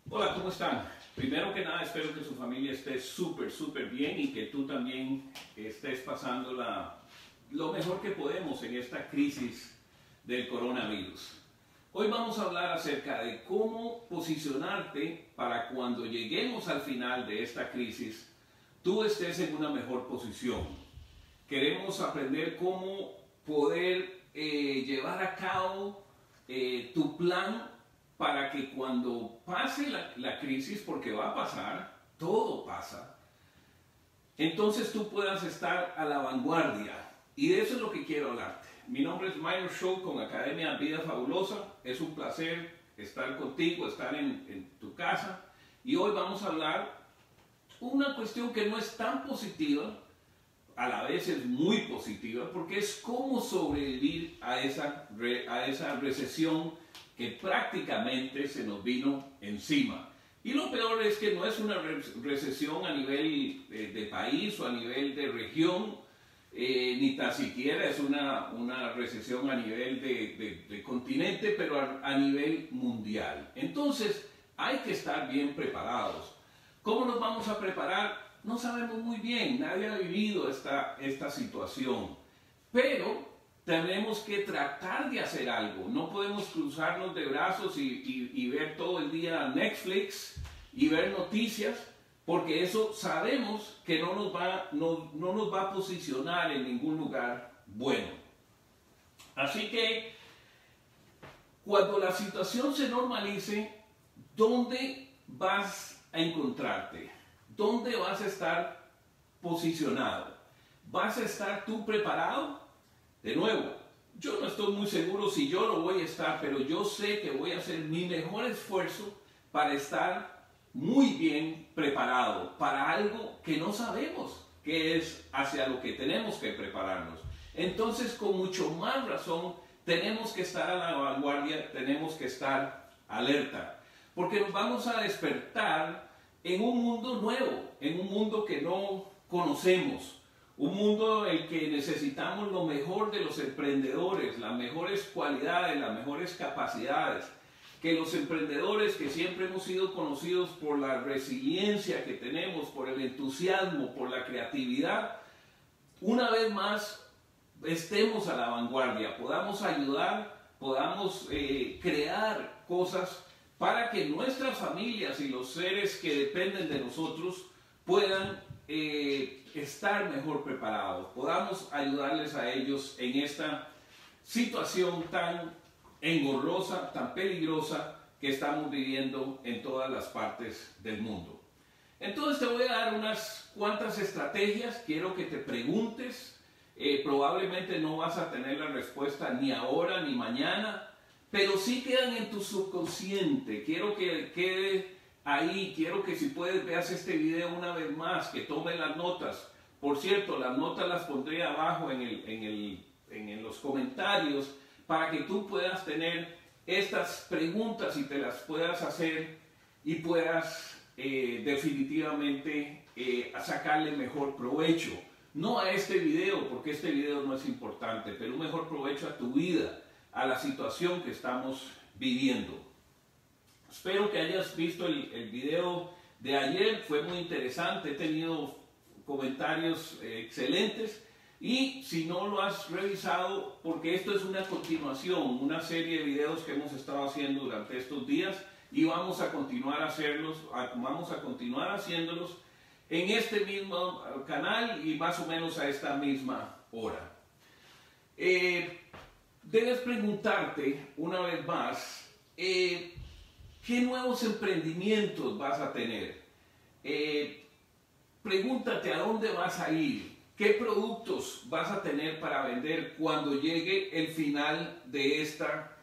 Hola, ¿cómo están? Primero que nada, espero que su familia esté súper bien y que tú también estés pasando lo mejor que podemos en esta crisis del coronavirus. Hoy vamos a hablar acerca de cómo posicionarte para cuando lleguemos al final de esta crisis, tú estés en una mejor posición. Queremos aprender cómo poder llevar a cabo tu plan para que cuando pase la crisis, porque va a pasar, todo pasa, entonces tú puedas estar a la vanguardia. Y de eso es lo que quiero hablarte. Mi nombre es Myron Show con Academia Vida Fabulosa. Es un placer estar contigo, estar en tu casa. Y hoy vamos a hablar una cuestión que no es tan positiva, a la vez es muy positiva, porque es cómo sobrevivir a esa recesión que prácticamente se nos vino encima. Y lo peor es que no es una recesión a nivel de país o a nivel de región, ni tan siquiera es una recesión a nivel de continente, pero a nivel mundial. Entonces hay que estar bien preparados. ¿Cómo nos vamos a preparar? No sabemos muy bien, nadie ha vivido esta situación, pero tenemos que tratar de hacer algo. No podemos cruzarnos de brazos y ver todo el día Netflix y ver noticias, porque eso sabemos que no nos va a posicionar en ningún lugar bueno. Así que cuando la situación se normalice, ¿dónde vas a encontrarte? ¿Dónde vas a estar posicionado? ¿Vas a estar tú preparado? De nuevo, yo no estoy muy seguro si yo lo voy a estar, pero yo sé que voy a hacer mi mejor esfuerzo para estar muy bien preparado para algo que no sabemos, que es hacia lo que tenemos que prepararnos. Entonces, con mucho más razón, tenemos que estar a la vanguardia, tenemos que estar alerta, porque nos vamos a despertar en un mundo nuevo, en un mundo que no conocemos. Un mundo en el que necesitamos lo mejor de los emprendedores, las mejores cualidades, las mejores capacidades. Que los emprendedores que siempre hemos sido conocidos por la resiliencia que tenemos, por el entusiasmo, por la creatividad, una vez más estemos a la vanguardia, podamos ayudar, podamos crear cosas para que nuestras familias y los seres que dependen de nosotros puedan estar mejor preparados, podamos ayudarles a ellos en esta situación tan engorrosa, tan peligrosa que estamos viviendo en todas las partes del mundo. Entonces te voy a dar unas cuantas estrategias, quiero que te preguntes, probablemente no vas a tener la respuesta ni ahora ni mañana, pero sí quedan en tu subconsciente. Quiero que quede ahí, quiero que si puedes veas este video una vez más, que tomes las notas. Por cierto, las notas las pondré abajo en los comentarios para que tú puedas tener estas preguntas y te las puedas hacer y puedas definitivamente sacarle mejor provecho. No a este video, porque este video no es importante, pero un mejor provecho a tu vida, a la situación que estamos viviendo. Espero que hayas visto el video de ayer, fue muy interesante, he tenido comentarios excelentes y si no lo has revisado, porque esto es una continuación, una serie de videos que hemos estado haciendo durante estos días y vamos a continuar haciéndolos en este mismo canal y más o menos a esta misma hora. Debes preguntarte una vez más, ¿qué nuevos emprendimientos vas a tener? Pregúntate a dónde vas a ir, qué productos vas a tener para vender cuando llegue el final de esta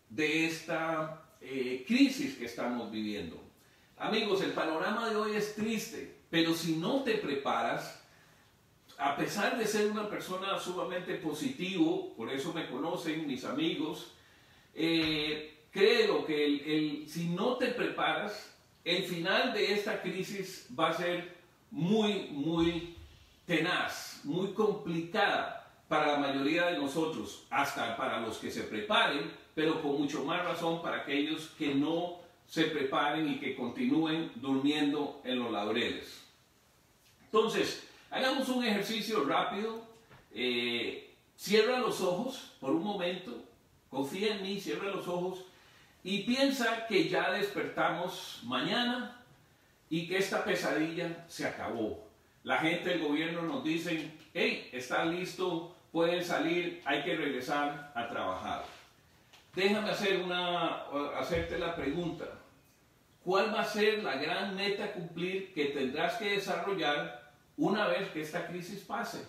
crisis que estamos viviendo. Amigos, el panorama de hoy es triste, pero si no te preparas, a pesar de ser una persona sumamente positivo, por eso me conocen mis amigos, créelo que si no te preparas, el final de esta crisis va a ser muy tenaz, muy complicada para la mayoría de nosotros, hasta para los que se preparen, pero con mucho más razón para aquellos que no se preparen y que continúen durmiendo en los laureles. Entonces, hagamos un ejercicio rápido. Cierra los ojos por un momento, confía en mí, cierra los ojos y piensa que ya despertamos mañana y que esta pesadilla se acabó. La gente del gobierno nos dice, hey, está listo, pueden salir, hay que regresar a trabajar. Déjame hacerte la pregunta. ¿Cuál va a ser la gran meta a cumplir que tendrás que desarrollar una vez que esta crisis pase?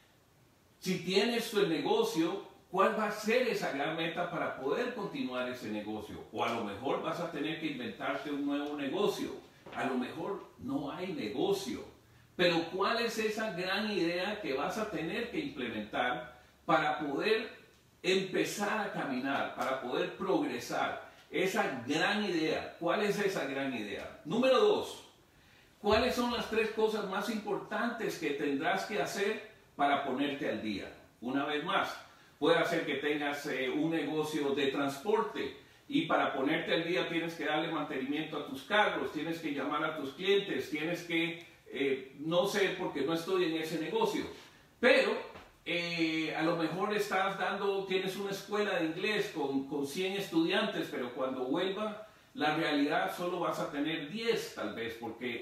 Si tienes tu negocio, ¿cuál va a ser esa gran meta para poder continuar ese negocio? O a lo mejor vas a tener que inventarte un nuevo negocio. A lo mejor no hay negocio. Pero ¿cuál es esa gran idea que vas a tener que implementar para poder empezar a caminar, para poder progresar? Esa gran idea. ¿Cuál es esa gran idea? Número 2. ¿Cuáles son las 3 cosas más importantes que tendrás que hacer para ponerte al día? Una vez más, puede ser que tengas un negocio de transporte y para ponerte al día tienes que darle mantenimiento a tus carros, tienes que llamar a tus clientes, tienes que, no sé porque no estoy en ese negocio, pero a lo mejor tienes una escuela de inglés con 100 estudiantes, pero cuando vuelva la realidad solo vas a tener 10 tal vez, porque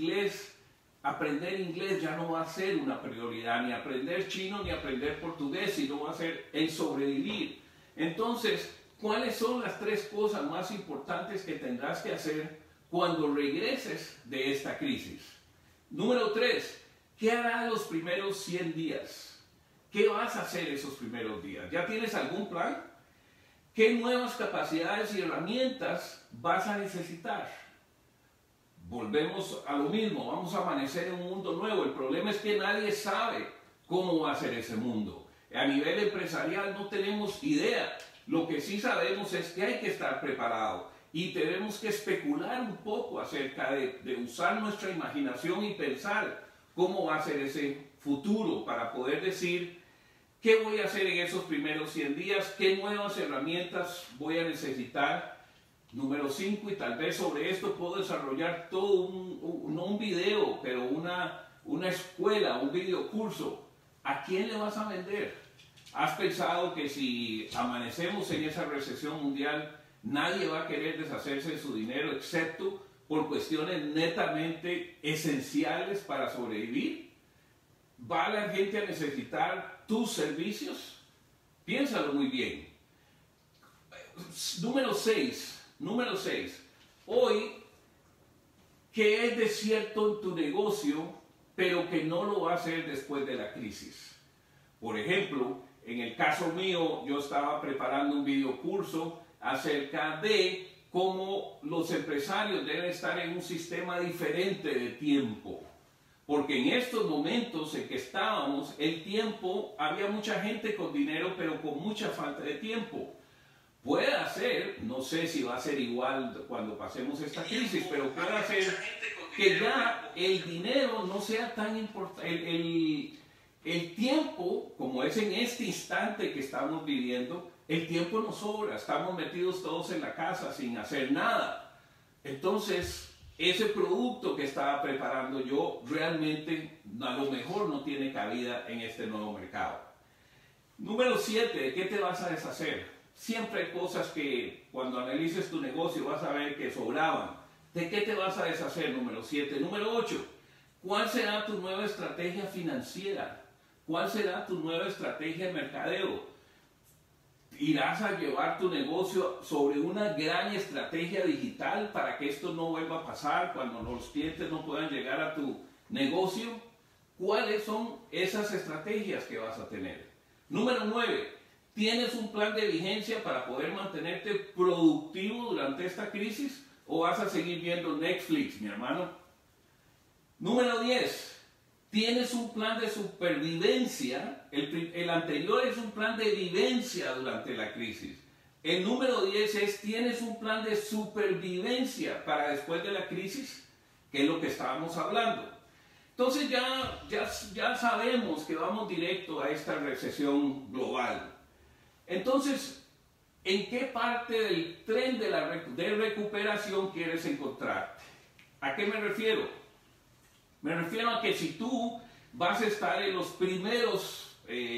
aprender inglés ya no va a ser una prioridad, ni aprender chino, ni aprender portugués, sino va a ser el sobrevivir. Entonces, ¿cuáles son las 3 cosas más importantes que tendrás que hacer cuando regreses de esta crisis? Número 3, ¿qué harás los primeros 100 días? ¿Qué vas a hacer esos primeros días? ¿Ya tienes algún plan? ¿Qué nuevas capacidades y herramientas vas a necesitar? Volvemos a lo mismo, vamos a amanecer en un mundo nuevo. El problema es que nadie sabe cómo va a ser ese mundo. A nivel empresarial no tenemos idea. Lo que sí sabemos es que hay que estar preparado y tenemos que especular un poco acerca de usar nuestra imaginación y pensar cómo va a ser ese futuro para poder decir qué voy a hacer en esos primeros 100 días, qué nuevas herramientas voy a necesitar. Número 5, y tal vez sobre esto puedo desarrollar todo no un video, pero una escuela, un videocurso. ¿A quién le vas a vender? ¿Has pensado que si amanecemos en esa recesión mundial, nadie va a querer deshacerse de su dinero excepto por cuestiones netamente esenciales para sobrevivir? ¿Va la gente a necesitar tus servicios? Piénsalo muy bien. Número 6. Hoy, ¿qué es de cierto en tu negocio, pero que no lo va a hacer después de la crisis? Por ejemplo, en el caso mío, yo estaba preparando un videocurso acerca de cómo los empresarios deben estar en un sistema diferente de tiempo. Porque en estos momentos en que estábamos, el tiempo, había mucha gente con dinero, pero con mucha falta de tiempo. Puede ser, no sé si va a ser igual cuando pasemos esta crisis, pero puede ser que ya el dinero no sea tan importante. El tiempo, como es en este instante que estamos viviendo, el tiempo nos sobra, estamos metidos todos en la casa sin hacer nada. Entonces, ese producto que estaba preparando yo realmente a lo mejor no tiene cabida en este nuevo mercado. Número 7, ¿de qué te vas a deshacer? Siempre hay cosas que cuando analices tu negocio vas a ver que sobraban. ¿De qué te vas a deshacer? Número 7. Número 8, ¿cuál será tu nueva estrategia financiera? ¿Cuál será tu nueva estrategia de mercadeo? ¿Irás a llevar tu negocio sobre una gran estrategia digital para que esto no vuelva a pasar cuando los clientes no puedan llegar a tu negocio? ¿Cuáles son esas estrategias que vas a tener? Número 9. ¿Tienes un plan de vigencia para poder mantenerte productivo durante esta crisis? ¿O vas a seguir viendo Netflix, mi hermano? Número 10. ¿Tienes un plan de supervivencia? El anterior es un plan de vivencia durante la crisis. El número 10 es, ¿tienes un plan de supervivencia para después de la crisis? Que es lo que estábamos hablando. Entonces ya sabemos que vamos directo a esta recesión global. Entonces, ¿En qué parte del tren de recuperación quieres encontrarte? ¿A qué me refiero? Me refiero a que si tú vas a estar en los primeros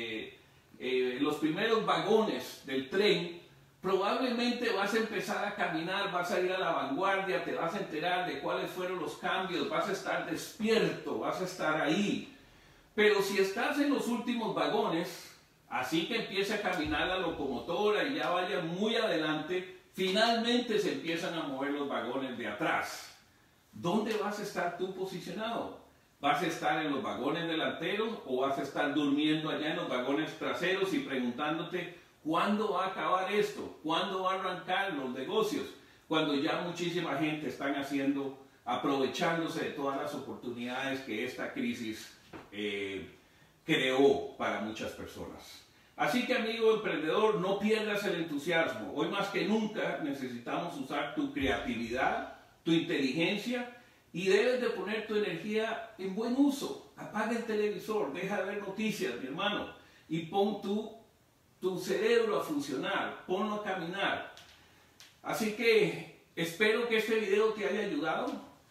vagones del tren, probablemente vas a empezar a caminar, vas a ir a la vanguardia, te vas a enterar de cuáles fueron los cambios, vas a estar despierto, vas a estar ahí. Pero si estás en los últimos vagones, así que empieza a caminar la locomotora y ya vaya muy adelante, finalmente se empiezan a mover los vagones de atrás. ¿Dónde vas a estar tú posicionado? ¿Vas a estar en los vagones delanteros o vas a estar durmiendo allá en los vagones traseros y preguntándote cuándo va a acabar esto? ¿Cuándo va a arrancar los negocios? Cuando ya muchísima gente está aprovechándose de todas las oportunidades que esta crisis creó para muchas personas. Así que, amigo emprendedor, no pierdas el entusiasmo. Hoy más que nunca necesitamos usar tu creatividad, tu inteligencia, y debes de poner tu energía en buen uso. Apaga el televisor, deja de ver noticias, mi hermano, y pon tu cerebro a funcionar, ponlo a caminar. Así que espero que este video te haya ayudado.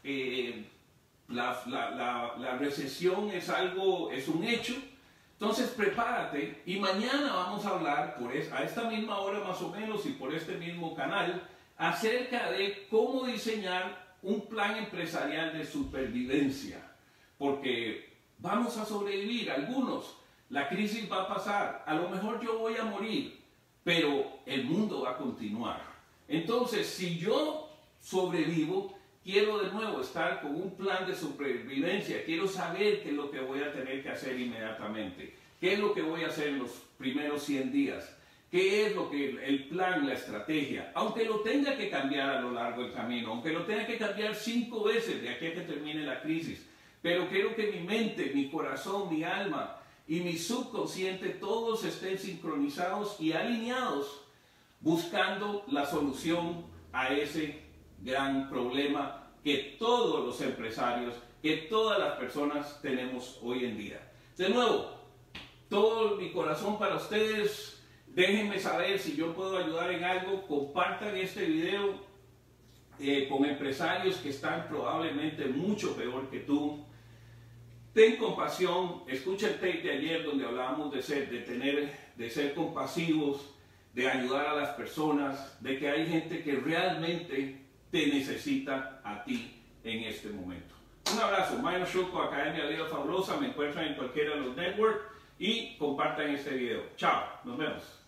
La recesión es un hecho. Entonces prepárate y mañana vamos a hablar a esta misma hora más o menos y por este mismo canal acerca de cómo diseñar un plan empresarial de supervivencia, porque vamos a sobrevivir algunos, la crisis va a pasar, a lo mejor yo voy a morir, pero el mundo va a continuar. Entonces, si yo sobrevivo, quiero de nuevo estar con un plan de supervivencia, quiero saber qué es lo que voy a tener que hacer inmediatamente, qué es lo que voy a hacer en los primeros 100 días, qué es lo que el plan, la estrategia, aunque lo tenga que cambiar a lo largo del camino, aunque lo tenga que cambiar 5 veces de aquí a que termine la crisis, pero quiero que mi mente, mi corazón, mi alma y mi subconsciente todos estén sincronizados y alineados buscando la solución a ese gran problema que todos los empresarios, que todas las personas tenemos hoy en día. De nuevo, todo mi corazón para ustedes. Déjenme saber si yo puedo ayudar en algo. Compartan este video con empresarios que están probablemente mucho peor que tú. Ten compasión. Escucha el tape de ayer donde hablábamos de ser compasivos, de ayudar a las personas, de que hay gente que realmente te necesita a ti en este momento. Un abrazo. Mayo Shulko, Academia Vida Fabulosa. Me encuentran en cualquiera de los networks y compartan este video. Chao. Nos vemos.